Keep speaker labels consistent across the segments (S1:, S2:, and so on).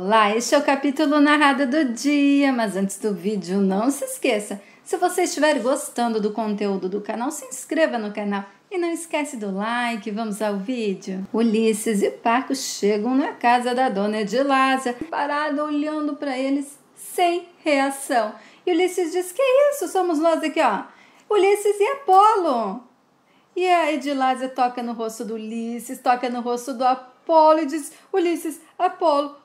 S1: Olá, este é o capítulo narrado do dia, mas antes do vídeo, não se esqueça, se você estiver gostando do conteúdo do canal, se inscreva no canal e não esquece do like. Vamos ao vídeo. Ulisses e Paco chegam na casa da dona Edilásia, parada olhando para eles sem reação. E Ulisses diz, que isso, somos nós aqui, ó, Ulisses e Apolo. E a Edilásia toca no rosto do Ulisses, toca no rosto do Apolo e diz, Ulisses, Apolo,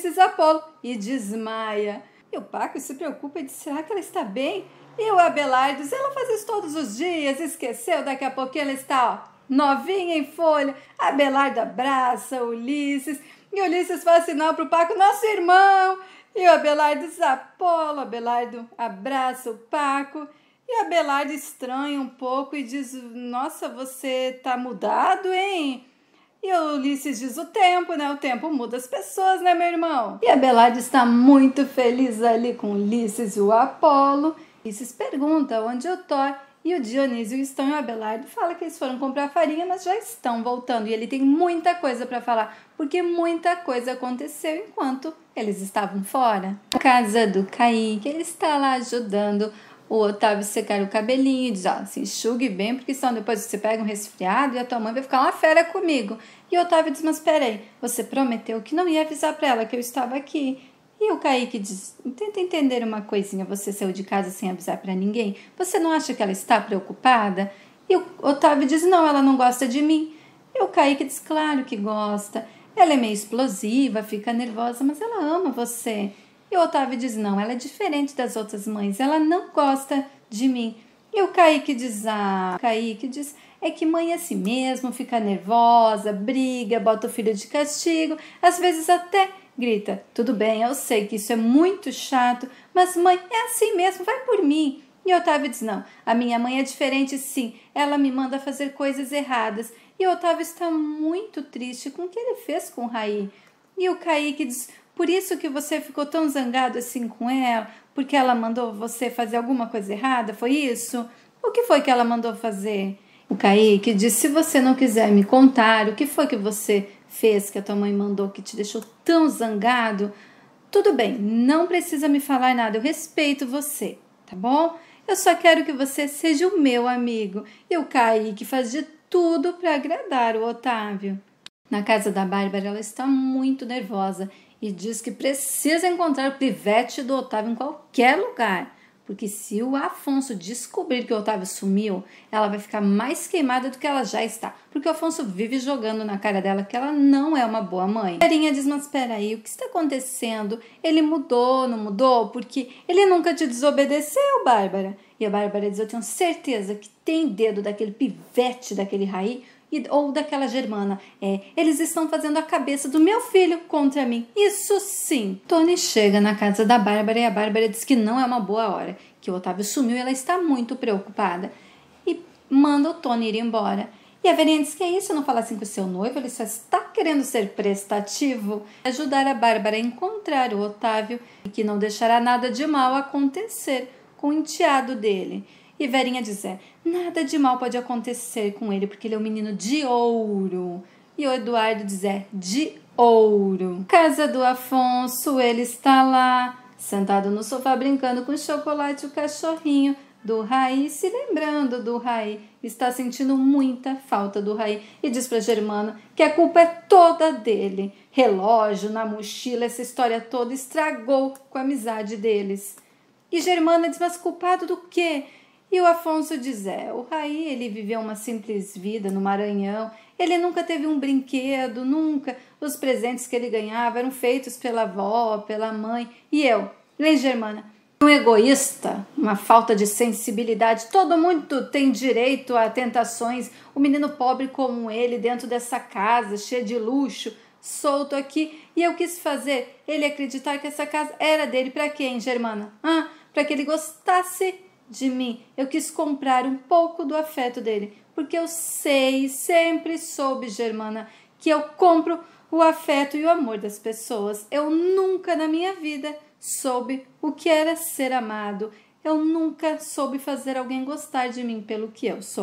S1: e desmaia. E o Paco se preocupa e diz, será que ela está bem? E o Abelardo diz, ela faz isso todos os dias, esqueceu, daqui a pouquinho ela está, ó, novinha em folha. Abelardo abraça Ulisses, e Ulisses faz sinal para o Paco, nosso irmão. E o Abelardo diz, Apolo. Abelardo abraça o Paco. E Abelardo estranha um pouco e diz, nossa, você tá mudado, hein? E o Ulisses diz, o tempo, né? O tempo muda as pessoas, né, meu irmão? E Abelardo está muito feliz ali com Ulisses e o Apolo. Ulisses pergunta onde o Thor e o Dionísio estão, e o Abelardo fala que eles foram comprar farinha, mas já estão voltando. E ele tem muita coisa para falar, porque muita coisa aconteceu enquanto eles estavam fora. Na casa do Kaique, ele está lá ajudando o Otávio secar o cabelinho e diz, ó, se enxugue bem, porque senão depois você pega um resfriado e a tua mãe vai ficar uma fera comigo. E o Otávio diz, mas peraí, você prometeu que não ia avisar pra ela que eu estava aqui. E o Kaique diz, tenta entender uma coisinha, você saiu de casa sem avisar pra ninguém? Você não acha que ela está preocupada? E o Otávio diz, não, ela não gosta de mim. E o Kaique diz, claro que gosta. Ela é meio explosiva, fica nervosa, mas ela ama você. E o Otávio diz, não, ela é diferente das outras mães, ela não gosta de mim. E o Kaique diz, é que mãe é assim mesmo, fica nervosa, briga, bota o filho de castigo, às vezes até grita. Tudo bem, eu sei que isso é muito chato, mas mãe é assim mesmo, vai por mim. E o Otávio diz, não, a minha mãe é diferente sim, ela me manda fazer coisas erradas. E o Otávio está muito triste com o que ele fez com o Raí. E o Kaique diz, por isso que você ficou tão zangado assim com ela? Porque ela mandou você fazer alguma coisa errada? Foi isso? O que foi que ela mandou fazer? O Kaique diz, se você não quiser me contar o que foi que você fez, que a tua mãe mandou, que te deixou tão zangado, tudo bem, não precisa me falar nada, eu respeito você, tá bom? Eu só quero que você seja o meu amigo. E o Kaique faz de tudo para agradar o Otávio. Na casa da Bárbara, ela está muito nervosa e diz que precisa encontrar o pivete do Otávio em qualquer lugar, porque se o Afonso descobrir que o Otávio sumiu, ela vai ficar mais queimada do que ela já está, porque o Afonso vive jogando na cara dela que ela não é uma boa mãe. Verinha diz, mas peraí, o que está acontecendo? Ele mudou, não mudou? Porque ele nunca te desobedeceu, Bárbara. E a Bárbara diz, eu tenho certeza que tem dedo daquele pivete, daquele Raí, ou daquela Germana. Eles estão fazendo a cabeça do meu filho contra mim. Isso sim. Tony chega na casa da Bárbara e a Bárbara diz que não é uma boa hora, que o Otávio sumiu e ela está muito preocupada. E manda o Tony ir embora. E a Verinha diz que é isso, não fala assim com o seu noivo, ele só está querendo ser prestativo. Ajudar a Bárbara a encontrar o Otávio e que não deixará nada de mal acontecer com o enteado dele. E Verinha diz, nada de mal pode acontecer com ele, porque ele é um menino de ouro. E o Eduardo diz, de ouro. Casa do Afonso, ele está lá, sentado no sofá, brincando com o chocolate, o cachorrinho do Raí, se lembrando do Raí. Está sentindo muita falta do Raí. E diz para Germana que a culpa é toda dele. Relógio na mochila, essa história toda estragou com a amizade deles. E Germana diz, mas culpado do quê? E o Afonso diz, o Raí, ele viveu uma simples vida no Maranhão, ele nunca teve um brinquedo, nunca. Os presentes que ele ganhava eram feitos pela avó, pela mãe. E eu, hein, Germana? Um egoísta, uma falta de sensibilidade. Todo mundo tem direito a tentações. O menino pobre como ele, dentro dessa casa, cheia de luxo, solto aqui. E eu quis fazer ele acreditar que essa casa era dele. Para quê, hein, Germana? Para que ele gostasse de mim. Eu quis comprar um pouco do afeto dele, porque eu sei, sempre soube, Germana, que eu compro o afeto e o amor das pessoas. Eu nunca na minha vida soube o que era ser amado. Eu nunca soube fazer alguém gostar de mim pelo que eu sou.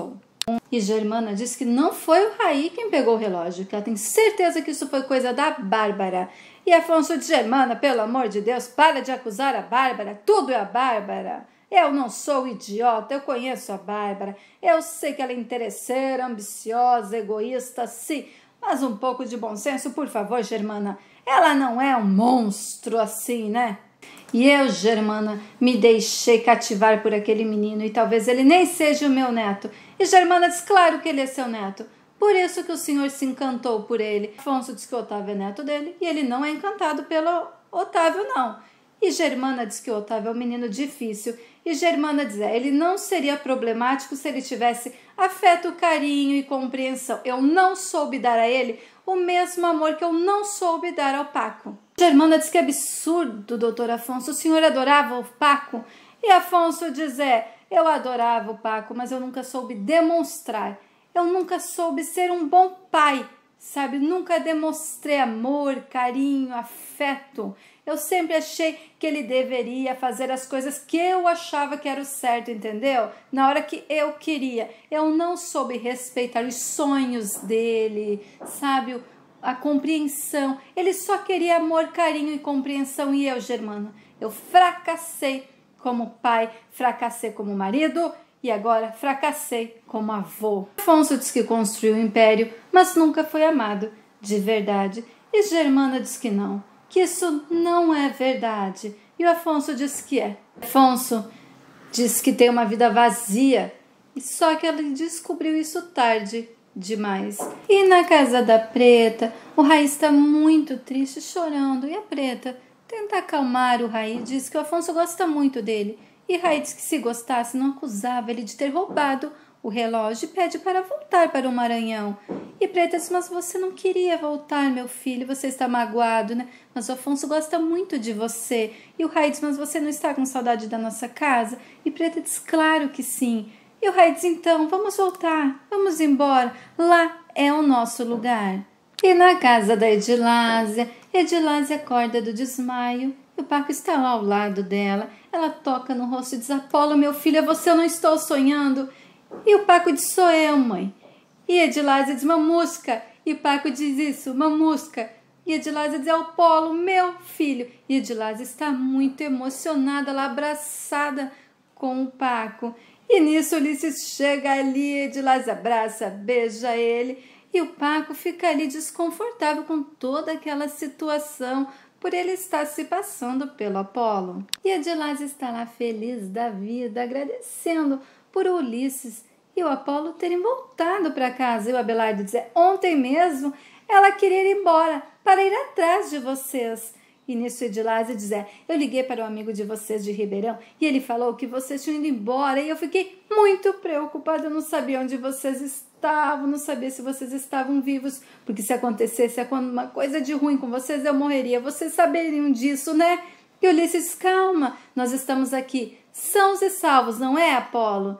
S1: E Germana diz que não foi o Raí quem pegou o relógio, que ela tem certeza que isso foi coisa da Bárbara. E Afonso diz: Germana, pelo amor de Deus, para de acusar a Bárbara, tudo é a Bárbara. Eu não sou idiota, eu conheço a Bárbara, eu sei que ela é interesseira, ambiciosa, egoísta, sim, mas um pouco de bom senso, por favor, Germana. Ela não é um monstro assim, né? E eu, Germana, me deixei cativar por aquele menino e talvez ele nem seja o meu neto. E Germana diz: claro que ele é seu neto. Por isso que o senhor se encantou por ele. Afonso diz que o Otávio é neto dele e ele não é encantado pelo Otávio, não. E Germana diz que o Otávio é um menino difícil. E Germana diz: ele não seria problemático se ele tivesse afeto, carinho e compreensão. Eu não soube dar a ele o mesmo amor que eu não soube dar ao Paco. Germana diz que é absurdo, doutor Afonso. O senhor adorava o Paco? E Afonso diz: eu adorava o Paco, mas eu nunca soube demonstrar. Eu nunca soube ser um bom pai, sabe? Nunca demonstrei amor, carinho, afeto. Eu sempre achei que ele deveria fazer as coisas que eu achava que era o certo, entendeu? Na hora que eu queria. Eu não soube respeitar os sonhos dele, sabe? A compreensão. Ele só queria amor, carinho e compreensão. E eu, Germana, eu fracassei como pai, fracassei como marido e agora fracassei como avô. Afonso diz que construiu um império, mas nunca foi amado de verdade. E Germana diz que não, que isso não é verdade. E o Afonso diz que é. Afonso diz que tem uma vida vazia, e só que ele descobriu isso tarde demais. E na casa da Preta, o Raí está muito triste, chorando, e a Preta tenta acalmar o Raí, diz que o Afonso gosta muito dele. E Raí diz que se gostasse não acusava ele de ter roubado o relógio e pede para voltar para o Maranhão. E Preta diz: mas você não queria voltar, meu filho, você está magoado, né? Mas o Afonso gosta muito de você. E o Raí diz: mas você não está com saudade da nossa casa? E Preta diz: claro que sim. E o Raí diz: então, vamos voltar, vamos embora, lá é o nosso lugar. E na casa da Edilásia, Edilásia acorda do desmaio. E o Paco está lá ao lado dela. Ela toca no rosto e diz: Apolo, meu filho, é você, eu não estou sonhando. E o Paco diz: sou eu, mãe. E Edilásia diz: mamusca. E o Paco diz isso: mamusca. E Edilásia diz: Apolo, meu filho. E Edilásia está muito emocionada, lá abraçada com o Paco. E nisso Ulisses chega ali, Edilásia abraça, beija ele. E o Paco fica ali desconfortável com toda aquela situação, por ele estar se passando pelo Apolo. E Edilásia está lá feliz da vida, agradecendo por Ulisses e o Apolo terem voltado para casa. E o Abelardo diz: ontem mesmo ela queria ir embora para ir atrás de vocês. E nisso Edilásia diz: eu liguei para um amigo de vocês de Ribeirão e ele falou que vocês tinham ido embora e eu fiquei muito preocupada, eu não sabia onde vocês estavam, não sabia se vocês estavam vivos, porque se acontecesse alguma coisa de ruim com vocês, eu morreria, vocês saberiam disso, né? E Ulisses: calma, nós estamos aqui, sãos e salvos, não é, Apolo?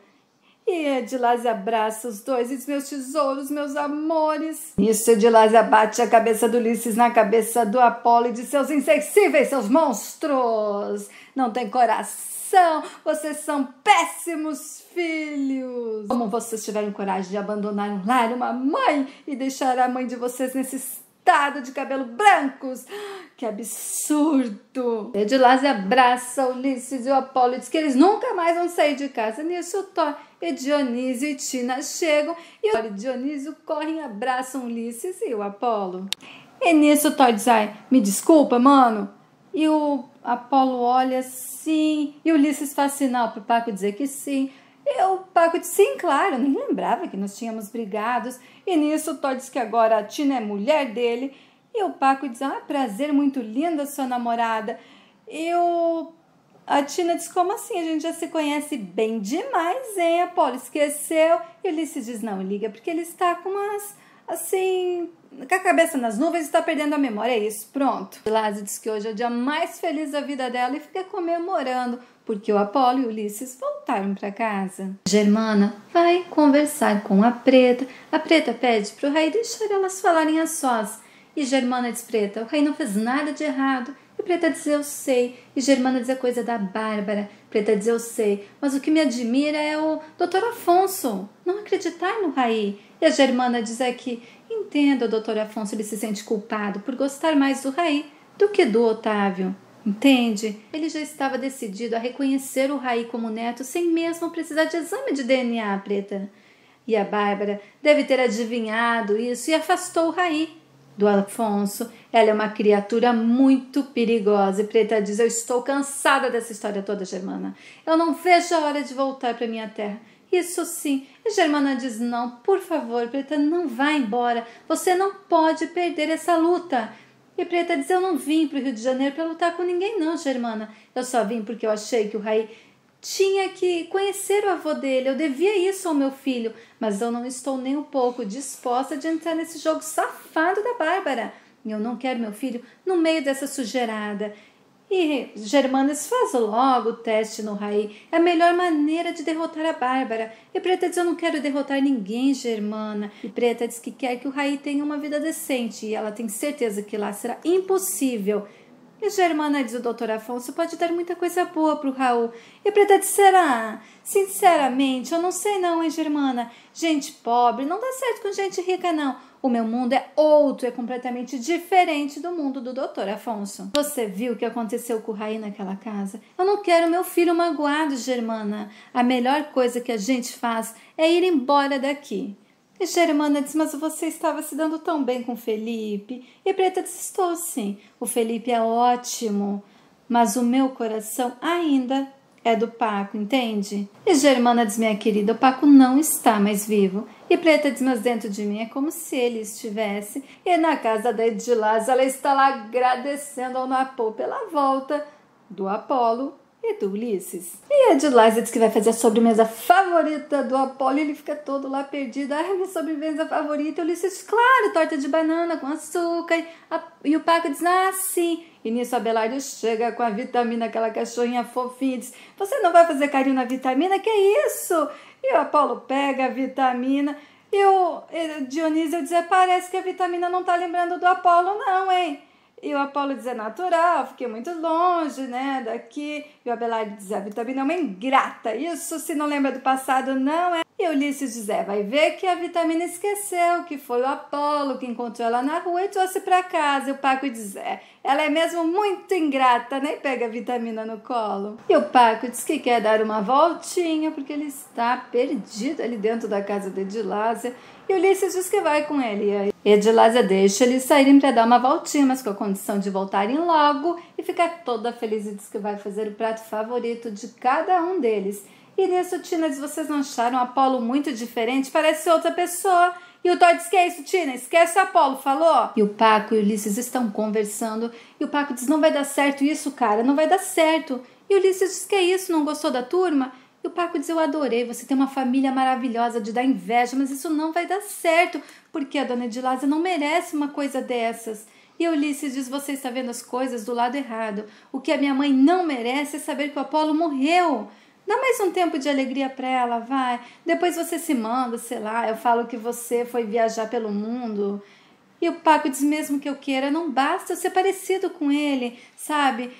S1: E Edilásia abraça os dois e diz: meus tesouros, meus amores. Nisso Edilásia bate a cabeça do Ulisses na cabeça do Apolo e diz: seus insensíveis, seus monstros, não tem coração, vocês são péssimos filhos. Como vocês tiveram coragem de abandonar um lar, uma mãe e deixar a mãe de vocês nesse estado de cabelo brancos? Que absurdo! Edilásia abraça Ulisses e o Apolo e diz que eles nunca mais vão sair de casa. Nisso Thor e Dionísio e Tina chegam e o Thor e Dionísio correm e abraçam Ulisses e o Apolo. E nisso Thor diz: ai, me desculpa, mano. E o Apolo olha assim e Ulisses faz sinal pro Paco dizer que sim. E o Paco diz: sim, claro, nem lembrava que nós tínhamos brigados. E nisso o Thor diz que agora a Tina é mulher dele. E o Paco diz: ah, prazer, muito linda sua namorada. E a Tina diz: como assim? A gente já se conhece bem demais, hein? Apolo esqueceu. E Ulisses diz: não, liga, porque ele está com umas, assim, com a cabeça nas nuvens e está perdendo a memória. É isso, pronto. Edilásia diz que hoje é o dia mais feliz da vida dela e fica comemorando, porque o Apolo e o Ulisses voltaram para casa. Germana vai conversar com a Preta. A Preta pede para o Raí deixar elas falarem a sós. E Germana diz: Preta, o Raí não fez nada de errado. E Preta diz: eu sei. E Germana diz: a coisa da Bárbara. Preta diz: eu sei. Mas o que me admira é o Dr. Afonso não acreditar no Raí. E a Germana diz: é que entenda, o Dr. Afonso, ele se sente culpado por gostar mais do Raí do que do Otávio. Entende? Ele já estava decidido a reconhecer o Raí como neto sem mesmo precisar de exame de DNA, Preta. E a Bárbara deve ter adivinhado isso e afastou o Raí do Afonso. Ela é uma criatura muito perigosa. E Preta diz: eu estou cansada dessa história toda, Germana. Eu não vejo a hora de voltar para minha terra. Isso sim. E Germana diz: não, por favor, Preta, não vá embora. Você não pode perder essa luta. E Preta diz: eu não vim para o Rio de Janeiro para lutar com ninguém não, Germana. Eu só vim porque eu achei que o Raí tinha que conhecer o avô dele. Eu devia isso ao meu filho. Mas eu não estou nem um pouco disposta de entrar nesse jogo safado da Bárbara. E eu não quero meu filho no meio dessa sujeirada. E Germana diz: faz logo o teste no Raí. É a melhor maneira de derrotar a Bárbara. E Preta diz: eu não quero derrotar ninguém, Germana. E Preta diz que quer que o Raí tenha uma vida decente. E ela tem certeza que lá será impossível. E Germana diz: o doutor Afonso pode dar muita coisa boa pro Raul. E Preta diz: será? Sinceramente, eu não sei não, hein, Germana? Gente pobre não dá certo com gente rica, não. O meu mundo é outro, é completamente diferente do mundo do doutor Afonso. Você viu o que aconteceu com o Raí naquela casa? Eu não quero meu filho magoado, Germana. A melhor coisa que a gente faz é ir embora daqui. E Germana diz: mas você estava se dando tão bem com o Felipe. E Preta diz: estou sim. O Felipe é ótimo, mas o meu coração ainda é do Paco, entende? E Germana diz: minha querida, o Paco não está mais vivo. E Preta diz: mas dentro de mim é como se ele estivesse. E na casa da Edilás, ela está lá agradecendo ao Napô pela volta do Apolo e do Ulisses. E a Edilás diz que vai fazer a sobremesa favorita do Apolo e ele fica todo lá perdido. Ai, minha sobremesa favorita. O Ulisses diz: claro, torta de banana com açúcar. E o Paco diz: ah, sim. E nisso a Abelardo chega com a Vitamina, aquela cachorrinha fofinha, e diz: você não vai fazer carinho na Vitamina? Que isso? E o Apolo pega a Vitamina e o Dionísio diz: parece que a Vitamina não tá lembrando do Apolo não, hein? E o Apolo diz: é natural, fiquei muito longe, né, daqui. E o Abelardo diz: a Vitamina é uma ingrata, isso se não lembra do passado não é. E Ulisses diz: vai ver que a Vitamina esqueceu, que foi o Apolo que encontrou ela na rua e trouxe para casa. E o Paco diz: ela é mesmo muito ingrata, nem pega a Vitamina no colo. E o Paco diz que quer dar uma voltinha, porque ele está perdido ali dentro da casa de Edilásia. E Ulisses diz que vai com ele. E Edilásia deixa eles saírem para dar uma voltinha, mas com a condição de voltarem logo e ficar toda feliz, e diz que vai fazer o prato favorito de cada um deles. E nisso Tina diz: vocês não acharam o Apolo muito diferente? Parece outra pessoa. E o Thor diz: que é isso, Tina? Esquece o Apolo, falou? E o Paco e o Ulisses estão conversando. E o Paco diz: não vai dar certo isso, cara, não vai dar certo. E o Ulisses diz: que é isso, não gostou da turma? E o Paco diz: eu adorei, você tem uma família maravilhosa de dar inveja, mas isso não vai dar certo, porque a dona Edilásia não merece uma coisa dessas. E Ulisses diz: você está vendo as coisas do lado errado. O que a minha mãe não merece é saber que o Apolo morreu. Dá mais um tempo de alegria para ela, vai. Depois você se manda, sei lá, eu falo que você foi viajar pelo mundo. E o Paco diz: mesmo que eu queira, não basta eu ser parecido com ele, sabe?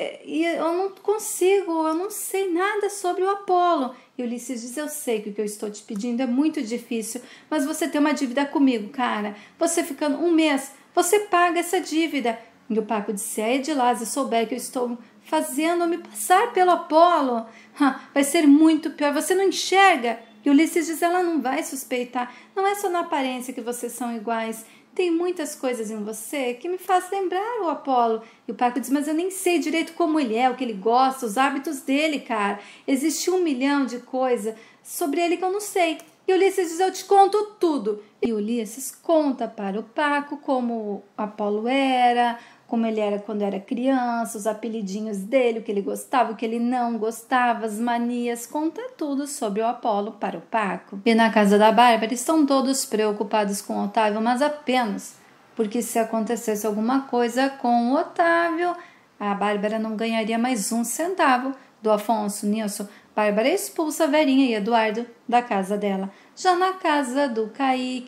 S1: E eu não consigo, eu não sei nada sobre o Apolo. E Ulisses diz: eu sei que o que eu estou te pedindo é muito difícil, mas você tem uma dívida comigo, cara. Você ficando um mês, você paga essa dívida. E o Paco diz: se a Edilásia souber que eu estou fazendo me passar pelo Apolo, vai ser muito pior, você não enxerga? E Ulisses diz: ela não vai suspeitar, não é só na aparência que vocês são iguais, tem muitas coisas em você que me faz lembrar o Apolo. E o Paco diz: mas eu nem sei direito como ele é, o que ele gosta, os hábitos dele, cara. Existe 1 milhão de coisas sobre ele que eu não sei. E Ulisses diz: eu te conto tudo. E Ulisses conta para o Paco como o Apolo era, como ele era quando era criança, os apelidinhos dele, o que ele gostava, o que ele não gostava, as manias, conta tudo sobre o Apolo para o Paco. E na casa da Bárbara estão todos preocupados com o Otávio, mas apenas porque se acontecesse alguma coisa com o Otávio, a Bárbara não ganharia mais 1 centavo do Afonso. Nisso, Bárbara expulsa a Verinha e Eduardo da casa dela. Já na casa do Kaique,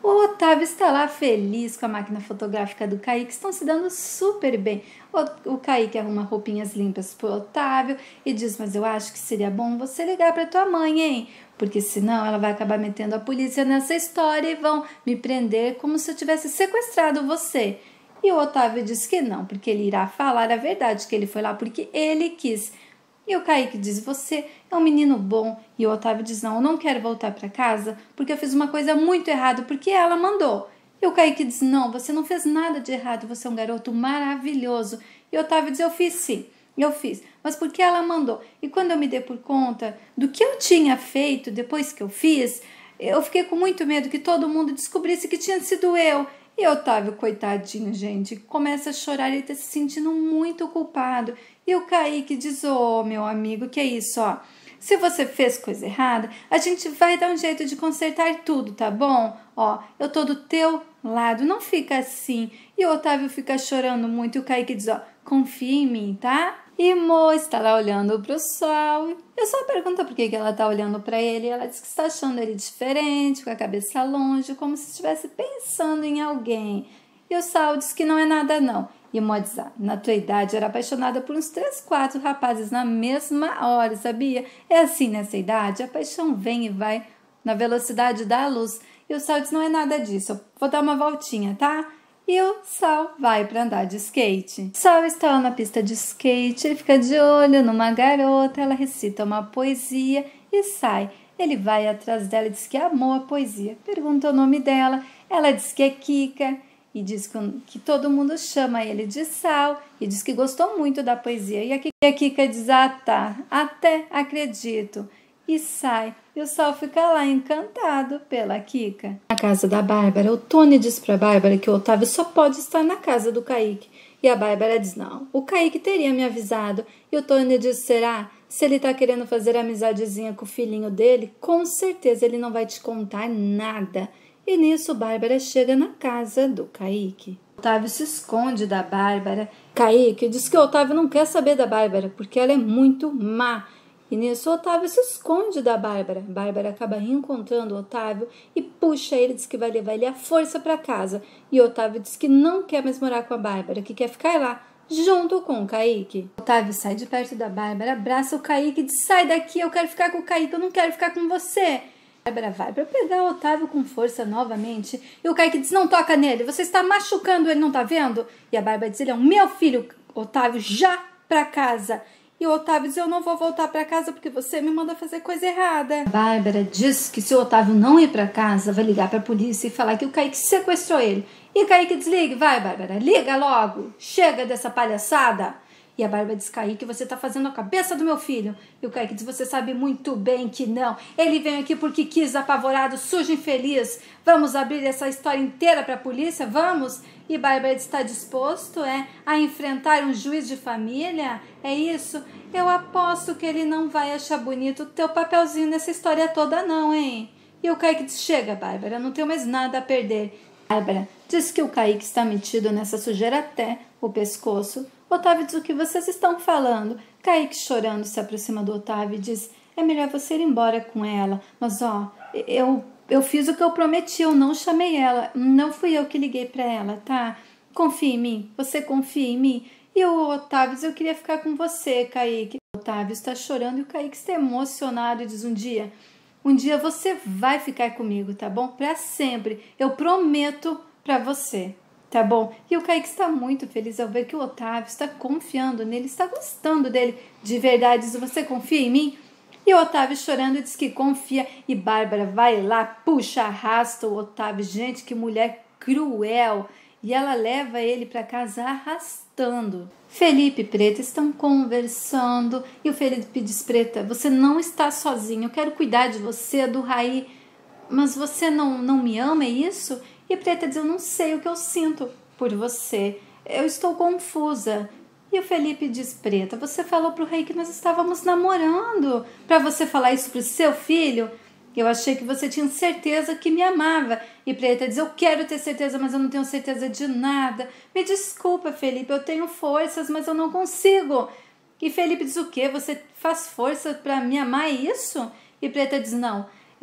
S1: O Otávio está lá feliz com a máquina fotográfica do Kaique, estão se dando super bem. O Kaique arruma roupinhas limpas pro Otávio e diz, mas eu acho que seria bom você ligar para tua mãe, hein? Porque senão ela vai acabar metendo a polícia nessa história e vão me prender como se eu tivesse sequestrado você. E o Otávio diz que não, porque ele irá falar a verdade, que ele foi lá porque ele quis. E o Kaique diz, você é um menino bom. E o Otávio diz, não, eu não quero voltar para casa porque eu fiz uma coisa muito errada, porque ela mandou. E o Kaique diz, não, você não fez nada de errado, você é um garoto maravilhoso. E o Otávio diz, eu fiz sim, eu fiz, mas porque ela mandou. E quando eu me dei por conta do que eu tinha feito depois que eu fiz, eu fiquei com muito medo que todo mundo descobrisse que tinha sido eu. E Otávio, coitadinho, gente, começa a chorar, ele tá se sentindo muito culpado. E o Kaique diz, meu amigo, que é isso, ó. Se você fez coisa errada, a gente vai dar um jeito de consertar tudo, tá bom? Ó, eu tô do teu lado, não fica assim. E o Otávio fica chorando muito e o Kaique diz, ó, confia em mim, tá? E Mo está lá olhando pro sol. Eu só pergunto por que ela tá olhando para ele. Ela diz que está achando ele diferente, com a cabeça longe, como se estivesse pensando em alguém. E o Sal diz que não é nada não. E Mo diz, na tua idade era apaixonada por uns 3, 4 rapazes na mesma hora, sabia? É assim nessa idade, a paixão vem e vai na velocidade da luz. E o Sal diz, não é nada disso, eu vou dar uma voltinha, tá? E o Sal vai para andar de skate. Sal está lá na pista de skate, ele fica de olho numa garota, ela recita uma poesia e sai. Ele vai atrás dela e diz que amou a poesia. Pergunta o nome dela, ela diz que é Kika e diz que todo mundo chama ele de Sal e diz que gostou muito da poesia. E a Kika diz, tá, até acredito. E sai. E o Sal fica lá encantado pela Kika. Na casa da Bárbara, o Tony diz pra Bárbara que o Otávio só pode estar na casa do Kaique. E a Bárbara diz, não, o Kaique teria me avisado. E o Tony diz, será? Se ele tá querendo fazer amizadezinha com o filhinho dele, com certeza ele não vai te contar nada. E nisso, Bárbara chega na casa do Kaique. Otávio se esconde da Bárbara. Kaique diz que o Otávio não quer saber da Bárbara, porque ela é muito má. E nisso, Otávio se esconde da Bárbara. Bárbara acaba encontrando o Otávio e puxa ele, diz que vai levar ele à força para casa. E Otávio diz que não quer mais morar com a Bárbara, que quer ficar lá, junto com o Kaique. Otávio sai de perto da Bárbara, abraça o Kaique e diz, sai daqui, eu quero ficar com o Kaique, eu não quero ficar com você. A Bárbara vai para pegar o Otávio com força novamente. E o Kaique diz, não toca nele, você está machucando ele, não tá vendo? E a Bárbara diz, ele é o meu filho, Otávio, já para casa. E o Otávio diz, eu não vou voltar para casa porque você me manda fazer coisa errada. A Bárbara diz que se o Otávio não ir para casa, vai ligar para a polícia e falar que o Kaique sequestrou ele. E o Kaique desliga, vai Bárbara, liga logo, chega dessa palhaçada. E a Bárbara diz, Kaique, você tá fazendo a cabeça do meu filho. E o Kaique diz, você sabe muito bem que não. Ele veio aqui porque quis, apavorado, sujo, infeliz. Vamos abrir essa história inteira para a polícia, vamos? E Bárbara está disposto a enfrentar um juiz de família? É isso? Eu aposto que ele não vai achar bonito o teu papelzinho nessa história toda não, hein? E o Kaique diz, chega, Bárbara, não tenho mais nada a perder. Bárbara diz que o Kaique está metido nessa sujeira até o pescoço. Otávio diz, o que vocês estão falando? Kaique, chorando, se aproxima do Otávio e diz, é melhor você ir embora com ela. Mas, eu fiz o que eu prometi, eu não chamei ela. Não fui eu que liguei para ela, tá? Confia em mim, você confia em mim? E o Otávio diz, eu queria ficar com você, Kaique. O Otávio está chorando e o Kaique está emocionado e diz, um dia você vai ficar comigo, tá bom? Para sempre. Eu prometo para você. Tá bom? E o Kaique está muito feliz ao ver que o Otávio está confiando nele, está gostando dele de verdade. Diz, você confia em mim? E o Otávio chorando diz que confia. E Bárbara vai lá, puxa, arrasta o Otávio. Gente, que mulher cruel. E ela leva ele para casa arrastando. Felipe e Preta estão conversando. E o Felipe diz, Preta, você não está sozinho. Eu quero cuidar de você, do Raí. Mas você não me ama, é isso? E Preta diz, eu não sei o que eu sinto por você. Eu estou confusa. E o Felipe diz, Preta, você falou pro Rei que nós estávamos namorando. Para você falar isso pro seu filho? Eu achei que você tinha certeza que me amava. E Preta diz, eu quero ter certeza, mas eu não tenho certeza de nada. Me desculpa, Felipe, eu tenho forças, mas eu não consigo. E Felipe diz, o quê? Você faz força para me amar, é isso? E Preta diz, não.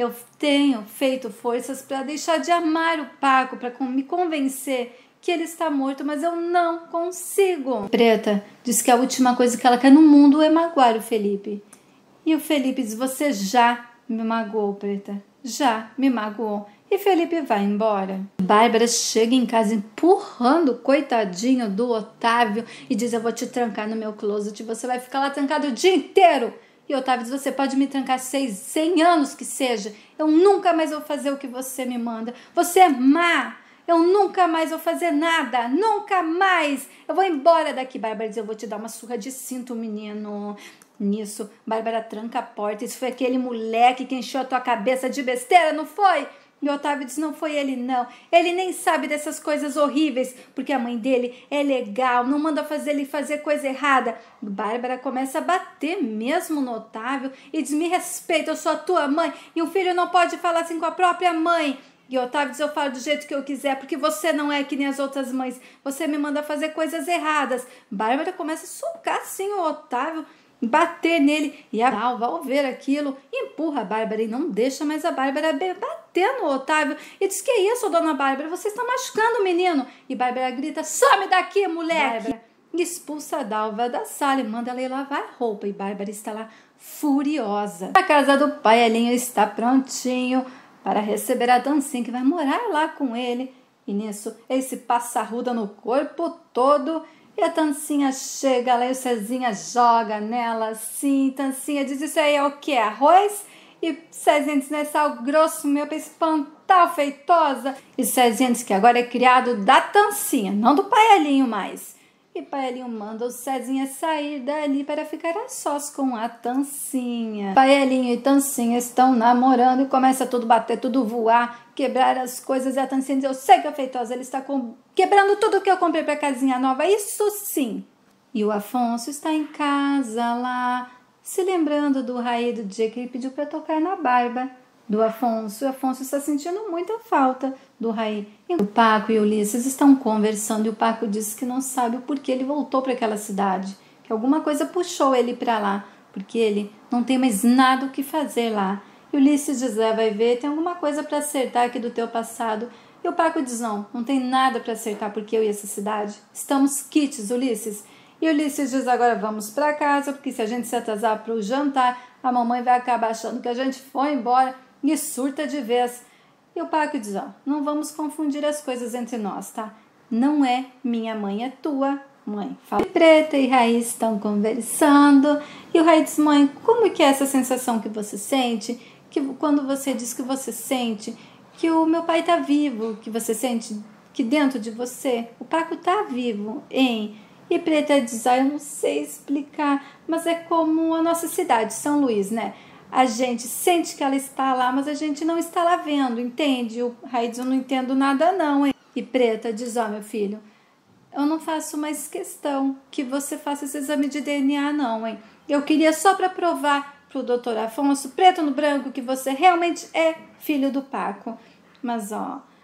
S1: Eu tenho feito forças para deixar de amar o Paco, para me convencer que ele está morto, mas eu não consigo. Preta diz que a última coisa que ela quer no mundo é magoar o Felipe. E o Felipe diz: você já me magoou, Preta. Já me magoou. E Felipe vai embora. Bárbara chega em casa empurrando o coitadinho do Otávio e diz: eu vou te trancar no meu closet, você vai ficar lá trancado o dia inteiro. E Otávio diz: você pode me trancar 100 anos que seja, eu nunca mais vou fazer o que você me manda. Você é má. Eu nunca mais vou fazer nada, nunca mais. Eu vou embora daqui. Bárbara diz: eu vou te dar uma surra de cinto, menino. Nisso, Bárbara tranca a porta. Isso foi aquele moleque que encheu a tua cabeça de besteira, não foi? E Otávio diz: não foi ele, não. Ele nem sabe dessas coisas horríveis, porque a mãe dele é legal, não manda fazer ele fazer coisa errada. Bárbara começa a bater mesmo no Otávio e diz: me respeita, eu sou a tua mãe, e um filho não pode falar assim com a própria mãe. E Otávio diz: eu falo do jeito que eu quiser, porque você não é que nem as outras mães. Você me manda fazer coisas erradas. Bárbara começa a socar assim o Otávio, bater nele. E a Dalva, ao ver aquilo, empurra a Bárbara e não deixa mais a Bárbara bater no Otávio. E diz: que isso, dona Bárbara? Você está machucando o menino. E Bárbara grita: some daqui, moleque! Bárbara expulsa a Dalva da sala e manda ela ir lavar roupa. E Bárbara está lá furiosa. A casa do pai Elinho está prontinho para receber a Tancinha, que vai morar lá com ele. E nisso, ele se passa arruda no corpo todo. E a Tancinha chega lá e o Cezinha joga nela assim. Tancinha diz: isso aí é o que? Arroz? E Cezinha diz: não é sal grosso meu pra espantar o Feitosa. E Cezinha diz que agora é criado da Tancinha, não do Paelinho mais. E Paelinho manda o Cezinha sair dali para ficar a sós com a Tancinha. Paelinho e Tancinha estão namorando e começa tudo bater, tudo voar, quebrar as coisas. E a Tancinha diz: eu sei que a Feitosa ele está quebrando tudo que eu comprei para a casinha nova, isso sim. E o Afonso está em casa lá, se lembrando do Raí, do dia que ele pediu para tocar na barba do Afonso. O Afonso está sentindo muita falta do Raí. E o Paco e o Ulisses estão conversando e o Paco diz que não sabe o porquê ele voltou para aquela cidade, que alguma coisa puxou ele para lá, porque ele não tem mais nada o que fazer lá. E o Ulisses diz: vai ver, tem alguma coisa para acertar aqui do teu passado. E o Paco diz: não tem nada para acertar, porque eu e essa cidade estamos quites, Ulisses. E o Ulisses diz: agora vamos para casa, porque se a gente se atrasar para o jantar, a mamãe vai acabar achando que a gente foi embora e surta de vez. E o Paco diz: não vamos confundir as coisas entre nós, tá? Não é minha mãe, é tua mãe. Fala. Preta e Raí estão conversando e o Raí diz: mãe, como que é essa sensação que você sente? Que quando você diz que você sente que o meu pai tá vivo, que você sente que dentro de você o Paco tá vivo, hein? E Preta diz: eu não sei explicar, mas é como a nossa cidade, São Luís, né? A gente sente que ela está lá, mas a gente não está lá vendo, entende? O Raí diz: eu não entendo nada não, hein? E Preta diz: meu filho, eu não faço mais questão que você faça esse exame de DNA não, hein? Eu queria só para provar pro doutor Afonso, preto no branco, que você realmente é filho do Paco. Mas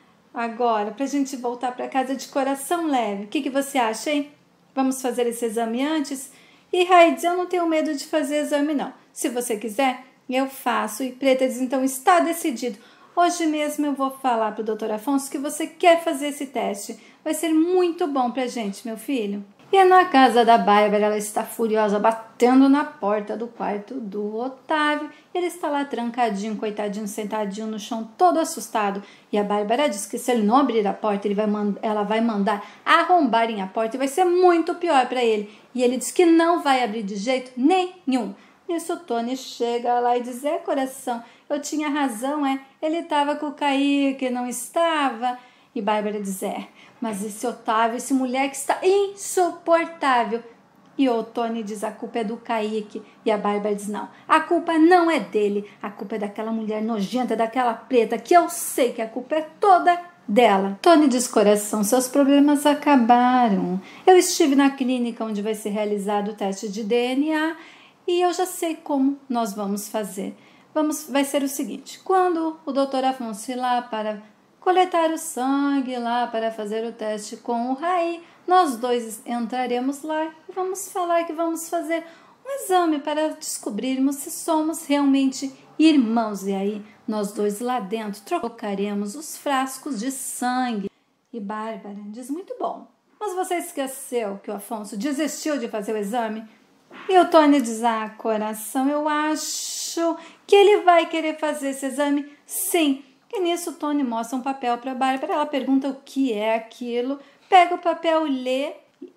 S1: agora, pra gente voltar para casa de coração leve, o que você acha, hein? Vamos fazer esse exame antes? E Raí diz: eu não tenho medo de fazer exame não. Se você quiser, eu faço. E Preta diz: então está decidido. Hoje mesmo eu vou falar pro doutor Afonso que você quer fazer esse teste. Vai ser muito bom pra gente, meu filho. E na casa da Bárbara, ela está furiosa, batendo na porta do quarto do Otávio. Ele está lá trancadinho, coitadinho, sentadinho no chão, todo assustado. E a Bárbara diz que se ele não abrir a porta, ela vai mandar arrombarem a porta e vai ser muito pior para ele. E ele diz que não vai abrir de jeito nenhum. Nisso o Tony chega lá e diz: coração, eu tinha razão, ele estava com o Kaique, não estava? E Bárbara diz: mas esse Otávio, esse moleque está insuportável. E o Tony diz: a culpa é do Kaique. E a Bárbara diz: não, a culpa não é dele, a culpa é daquela mulher nojenta, daquela Preta, que eu sei que a culpa é toda dela. Tony diz: coração, seus problemas acabaram. Eu estive na clínica onde vai ser realizado o teste de DNA e eu já sei como nós vamos fazer. Vai ser o seguinte: quando o doutor Afonso ir lá para coletar o sangue lá para fazer o teste com o Raí, nós dois entraremos lá e vamos falar que vamos fazer um exame para descobrirmos se somos realmente Irmãos, e aí nós dois lá dentro trocaremos os frascos de sangue. E Bárbara diz, muito bom, mas você esqueceu que o Afonso desistiu de fazer o exame? E o Tony diz, coração, eu acho que ele vai querer fazer esse exame, sim. E nisso o Tony mostra um papel para a Bárbara, ela pergunta o que é aquilo, pega o papel, lê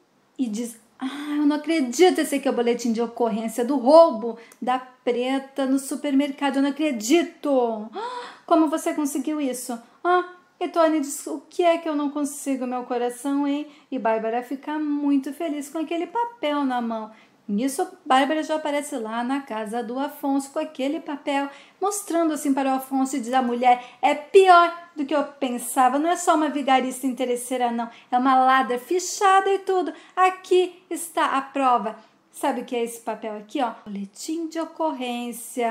S1: e diz, eu não acredito, esse aqui é o boletim de ocorrência do roubo da Preta no supermercado, eu não acredito. Como você conseguiu isso? E Tony diz, o que é que eu não consigo, meu coração, hein? E Bárbara fica muito feliz com aquele papel na mão. Nisso, Bárbara já aparece lá na casa do Afonso com aquele papel, mostrando assim para o Afonso e diz, a mulher é pior do que eu pensava, não é só uma vigarista interesseira não, é uma ladra fichada e tudo. Aqui está a prova. Sabe o que é esse papel aqui, ó? Boletim de ocorrência,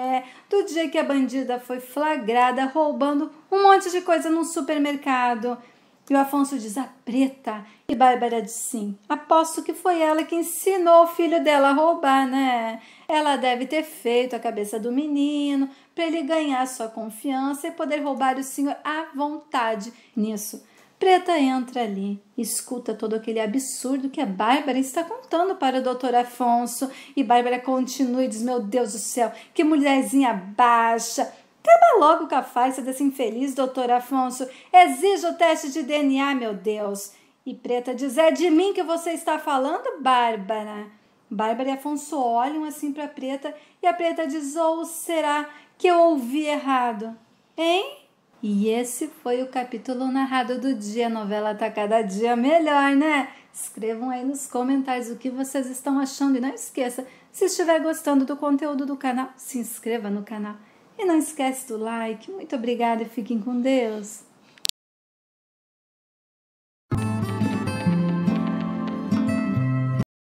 S1: do dia que a bandida foi flagrada roubando um monte de coisa num supermercado. E o Afonso diz, a Preta. E Bárbara diz, sim, aposto que foi ela que ensinou o filho dela a roubar, né? Ela deve ter feito a cabeça do menino para ele ganhar sua confiança e poder roubar o senhor à vontade. Nisso, Preta entra ali, escuta todo aquele absurdo que a Bárbara está contando para o doutor Afonso. E Bárbara continua e diz, meu Deus do céu, que mulherzinha baixa. Acaba logo com a farsa desse infeliz, doutor Afonso. Exige o teste de DNA, meu Deus. E Preta diz, é de mim que você está falando, Bárbara? Bárbara e Afonso olham assim para Preta e a Preta diz, ou será que eu ouvi errado? Hein? E esse foi o capítulo narrado do dia. A novela tá cada dia melhor, né? Escrevam aí nos comentários o que vocês estão achando. E não esqueça, se estiver gostando do conteúdo do canal, se inscreva no canal. E não esquece do like. Muito obrigada e fiquem com Deus.